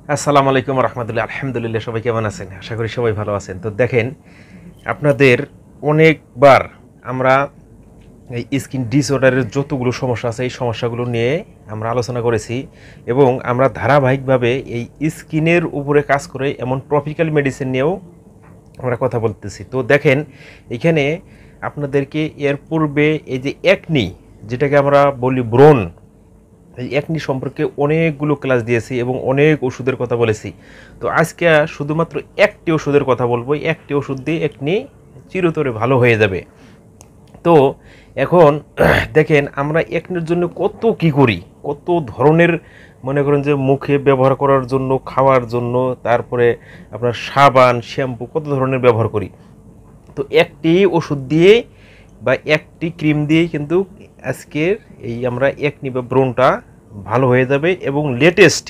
আসসালামু আলাইকুম রহমতুল্লাহ। আলহামদুলিল্লাহ, সবাই কেমন আছেন? আশা করি সবাই ভালো আছেন। তো দেখেন, আপনাদের অনেকবার আমরা এই স্কিন ডিসঅর্ডারের যতগুলো সমস্যা আছে এই সমস্যাগুলো নিয়ে আমরা আলোচনা করেছি এবং আমরা ধারাবাহিকভাবে এই স্কিনের উপরে কাজ করে এমন ট্রপিক্যাল মেডিসিন নিয়েও আমরা কথা বলতেছি। তো দেখেন, এখানে আপনাদেরকে এর পূর্বে এই যে একনি, যেটাকে আমরা বলি ব্রণ, এই একনি সম্পর্কে অনেকগুলো ক্লাস দিয়েছি এবং অনেক ওষুধের কথা বলেছি। তো আজকে শুধুমাত্র একটি ওষুধের কথা বলবো। একটি ওষুধ দিয়ে একনি চিরতরে ভালো হয়ে যাবে। তো এখন দেখেন, আমরা একনির জন্য কত কি করি, কত ধরনের, মনে করেন যে মুখে ব্যবহার করার জন্য, খাওয়ার জন্য, তারপরে আপনার সাবান, শ্যাম্পু, কত ধরনের ব্যবহার করি। তো একটি ওষুধ দিয়ে বা একটি ক্রিম দিয়েই কিন্তু আজকের এই আমরা একনি বা ব্রণটা ভালো হয়ে যাবে এবং লেটেস্ট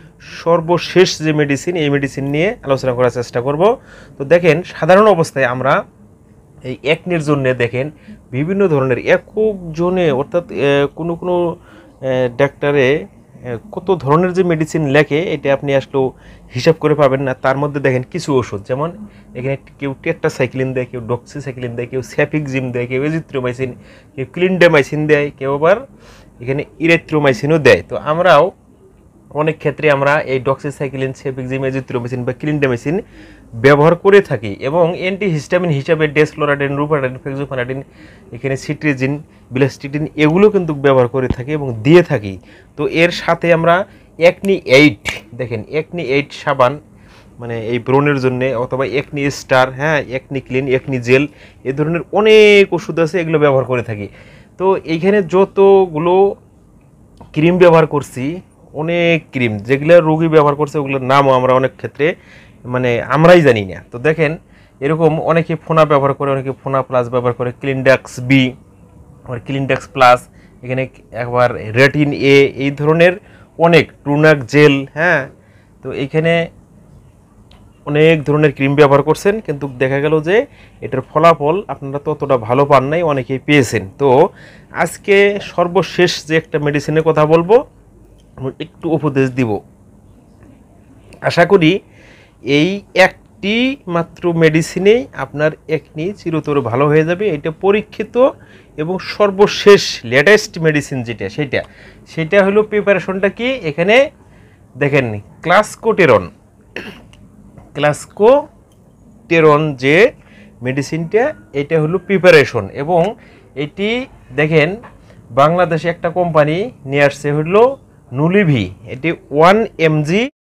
সর্বশেষ যে মেডিসিন, এই মেডিসিন নিয়ে আলোচনা করার চেষ্টা করব। তো দেখেন, সাধারণ অবস্থায় আমরা এই একনির জন্য দেখেন বিভিন্ন ধরনের একজনে, অর্থাৎ কোনো কোনো ডাক্তারে কত ধরনের যে মেডিসিন লেখে, এটা আপনি আসলেও হিসাব করে পাবেন না। তার মধ্যে দেখেন কিছু ওষুধ, যেমন এখানে কেউ টেট্রাসাইক্লিন দেয়, কেউ ডক্সিসাইক্লিন দেয়, কেউ স্যাফিক্সিম দেয়, কেউ এজিথ্রোমাইসিন, কেউ ক্লিন্ডামাইসিন দেয়, কেউ আবার এখানে ইরেথ্রোমাইসিনও দেয়। তো আমরাও অনেক ক্ষেত্রে আমরা এই ডক্সিসাইক্লিন, স্যাফিক্সিম, এজিথ্রোমাইসিন বা ক্লিন্ডামাইসিন ব্যবহার করে থাকি এবং অ্যান্টিহিস্টামিন হিসাবে ডেসফ্লোরাডিন, রুপারাডিন, ফেক্সোফানাডিন, এখানে সিট্রিজিন, বিলাস্টিডিন, এগুলো কিন্তু ব্যবহার করে থাকি এবং দিয়ে থাকি। তো এর সাথে আমরা Acne.8, দেখেন Acne.8 সাবান, মানে এই ব্রণের জন্য, অথবা একনি স্টার, হ্যাঁ, একনি ক্লিন, একনি জেল, এ ধরনের অনেক ওষুধ আছে, এগুলো ব্যবহার করে থাকি। তো এইখানে যতগুলো ক্রিম ব্যবহার করছি, অনেক ক্রিম যেগুলো রোগী ব্যবহার করছে, ওগুলোর নামও আমরা অনেক ক্ষেত্রে মানে আমরাই জানি না। তো দেখেন, এরকম অনেকে ফোনা ব্যবহার করে, অনেকে ফোনা প্লাস ব্যবহার করে, ক্লিনডাক্স বি, আবার ক্লিনডাক্স প্লাস, এখানে একবার রেটিন এ, এই ধরনের অনেক টুনাক জেল, হ্যাঁ। তো এইখানে অনেক ধরনের ক্রিম ব্যবহার করছেন, কিন্তু দেখা গেল যে এটার ফলাফল আপনারা ততটা ভালো পান নাই, অনেকেই পেয়েছেন। তো আজকে সর্বশেষ যে একটা মেডিসিনের কথা বলবো, একটু উপদেশ দিব। আশা করি এই একটি মাত্র মেডিসিনেই আপনার একনি চিরতরে ভালো হয়ে যাবে। এটা পরীক্ষিত এবং সর্বশেষ লেটেস্ট মেডিসিন যেটা, সেটা হলো, প্রিপারেশনটা কি, এখানে দেখেন ক্লাসকোটেরন যে মেডিসিনটা, এটা হলো প্রিপারেশন। এবং এটি দেখেন, বাংলাদেশে একটা কোম্পানি নিয়ে আসছে হলো নুলিভি, এটি 1 mg,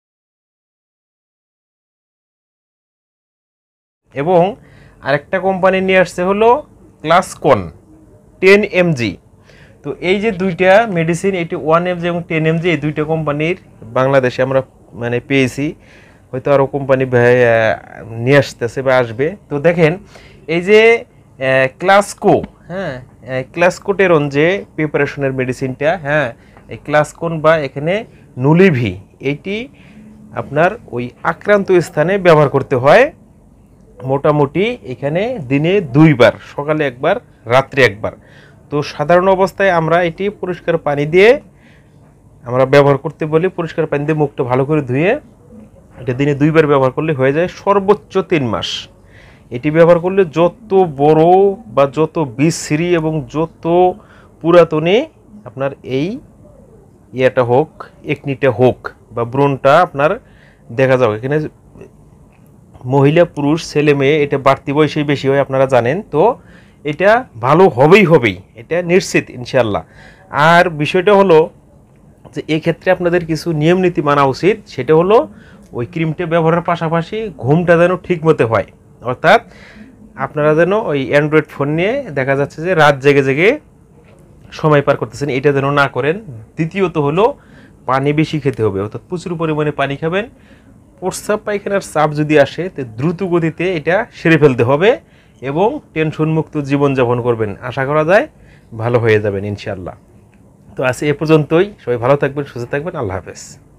এবং আরেকটা কোম্পানি নিয়ে আসছে হলো ক্লাসকন 10 mg। তো এই যে দুইটা মেডিসিন, এটি 1 mg এবং 10 mg, এই দুইটা কোম্পানির বাংলাদেশে আমরা মানে পেয়েছি, হয়তো আরও কোম্পানি নিয়ে আসতেছে বা আসবে। তো দেখেন, এই যে ক্লাসকো, হ্যাঁ, ক্লাসকোটেরন যে প্রিপারেশনের মেডিসিনটা, হ্যাঁ, এই ক্লাসকন বা এখানে নুলিভি, এইটি আপনার ওই আক্রান্ত স্থানে ব্যবহার করতে হয় মোটামুটি এখানে দিনে 2 বার, সকালে একবার, রাত্রে একবার। তো সাধারণ অবস্থায় আমরা এটি পরিষ্কার পানি দিয়ে আমরা ব্যবহার করতে বলি। পরিষ্কার পানি দিয়ে মুখটা ভালো করে ধুয়ে এটা দিনে 2 বার ব্যবহার করলে হয়ে যায়, সর্বোচ্চ 3 মাস। এটি ব্যবহার করলে যত বড় বা যত বিশ্রী এবং যত পুরাতনে আপনার এই ইয়েটা হোক, একনিটা হোক বা ব্রণটা আপনার দেখা যাবে। এখানে মহিলা, পুরুষ, ছেলে মেয়ে, এটা বাড়তি বয়সেই বেশি হয়, আপনারা জানেন। তো এটা ভালো হবেই, এটা নিশ্চিত ইনশাল্লাহ। আর বিষয়টা হলো যে এক্ষেত্রে আপনাদের কিছু নিয়ম নীতি মানা উচিত। সেটা হলো, ওই ক্রিমটা ব্যবহারের পাশাপাশি ঘুমটা যেন ঠিক মতো হয়, অর্থাৎ আপনারা যেন ওই অ্যান্ড্রয়েড ফোন নিয়ে দেখা যাচ্ছে যে রাত জেগে জেগে সময় পার করতেছেন, এটা যেন না করেন। দ্বিতীয়ত হলো, পানি বেশি খেতে হবে, অর্থাৎ প্রচুর পরিমাণে পানি খাবেন। প্রস্রাব পায়খানার চাপ যদি আসে, তো দ্রুত গতিতে এটা সেরে ফেলতে হবে এবং টেনশন মুক্ত জীবনযাপন করবেন। আশা করা যায় ভালো হয়ে যাবেন ইনশাআল্লাহ। তো আজ এ পর্যন্তই। সবাই ভালো থাকবেন, সুস্থ থাকবেন। আল্লাহ হাফেজ।